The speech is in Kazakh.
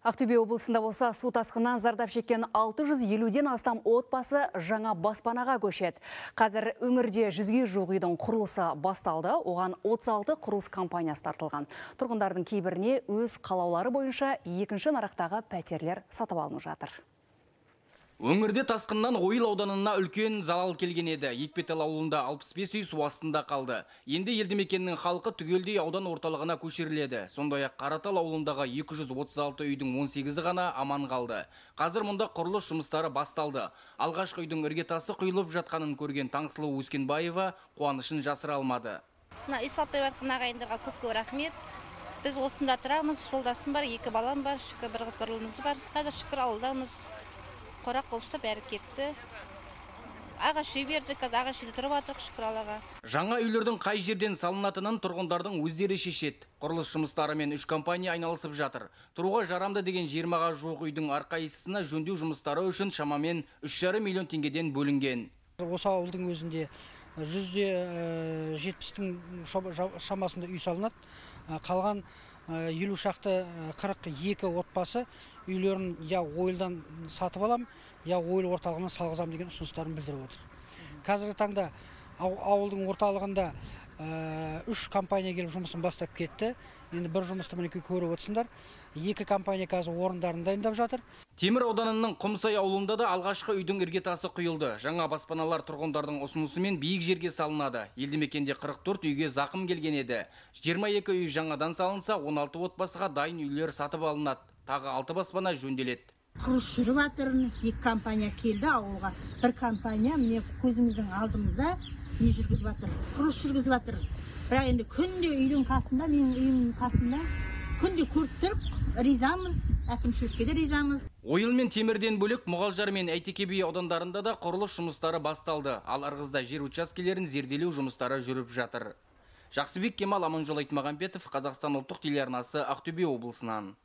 Ақтөбе облысында болса су тасқынынан зардап шеккен 650-ден астам отбасы жаңа баспанаға көшеді. Қазір өңірде 100-ге жуық үйдің құрылысы басталды. Оған 36 құрылыс компаниясы тартылған. Тұрғындардың кейбіріне өз қалаулары бойынша екінші нарықтағы пәтерлер сатып алынып жатыр. Өңірде тасқыннан Ойыл ауданына үлкен залал келген еді. Екпетал ауылында 65 үй су астында қалды. Енді елді мекеннің халқы түгелдей аудан орталығына көшіріледі. Сондай-ақ Қаратал ауылындағы 236 үйдің 18-і ғана аман қалды. Қазір мұнда құрылыс жұмыстары басталды. Алғашқы үйдің іргетасы құйылып жатқанын көрген Таңсұлу Өскенбаева қуанышын жасыра алмады. Үй салпай жатқан ағайындарға көп рахмет. Біз осында тұрамыз, жолдасым бар, 2 балам бар, шүкір бір қыз бір ұлымыз бар. Қазір шүкір ауылдамыз. Қорақ қопса бәрі кетті. Ағаш үй бердік, ағаш үйде тұрып жатырық, шүкір Аллаға. Жаңа үйлердің қай жерден салынатынын тұрғындардың өздері шешеді. Құрылыс жұмыстарымен 3 компания айналысып жатыр. Тұруға жарамды деген 20-ға жуық үйдің әрқайсысына жөндеу жұмыстары үшін шамамен 3,5 миллион теңгеден бөлінген. Осы ауылдың өзінде 170-тің шамасында үй салынады. Қалған 50 шақты 42 отбасы үйлерін я Ойылдан сатып алам, я Ойыл орталығынан салғызам деген ұсыныстарын білдіріп отыр. Қазіргі таңда ауылдың орталығында 3 компания келіп жұмысын бастап кетті. Енді бір жұмысты мінекей көріп отырсыңдар. 2 компания қазір орындарын дайындап жатыр. Темір ауданының Құмсай ауылында да алғашқы үйдің іргетасы құйылды. Жаңа баспаналар тұрғындардың ұсынысымен биік жерге салынады. Елді мекенде 44 үйге зақым келген еді. 22 үй жаңадан салынса, 16 отбасыға дайын үйлер сатып алынады. Тағы 6 баспана жөнделеді. Құрылыс жүріп жатыр. 2 компания келді ауылға. Бір компания міне көзіміздің алдымызда не жүргізіп жатыр. Құрылыс жүргізіп жатыр. Бірақ енді күнде үйдің қасында, менің үйімнің қасында күнде көріп тұрып, ризамыз, әкімшілікке де ризамыз. Ойыл мен Темірден бөлек Мұғалжар мен Әйтеке би аудандарында да құрылыс жұмыстары басталды. Ал Ырғызда жер учаскелерін зерделеу жұмыстары жүріп жатыр. Жақсыбек Кемал, Аманжол Айтмағамбетов, Қазақстан ұлттық телеарнасы, Ақтөбе облысынан.